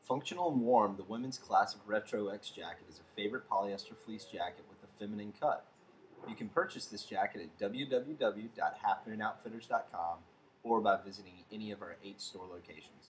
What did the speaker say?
Functional and warm, the women's classic Retro X jacket is a favorite polyester fleece jacket with a feminine cut. You can purchase this jacket at www.halfmoon outfitters.com or by visiting any of our 8 store locations.